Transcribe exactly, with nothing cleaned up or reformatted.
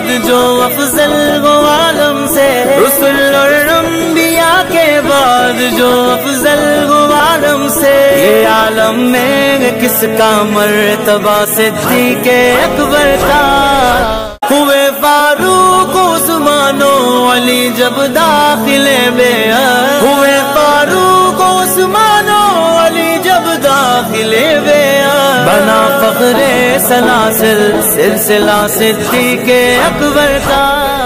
जो अफजल वो आलम से, रुसुल और अंबिया के बाद जो अफजल वो आलम से, ये आलम में किसका मर्तबा सिद्दीक़े अकबर का। हुए फारूक उस्मानो अली जब दाखिले में, हुए फारूक उस्मानो अली जब दाखिले में, बना फख्रे सलासिल सिलसिला सिद्दीक़े अकबर का।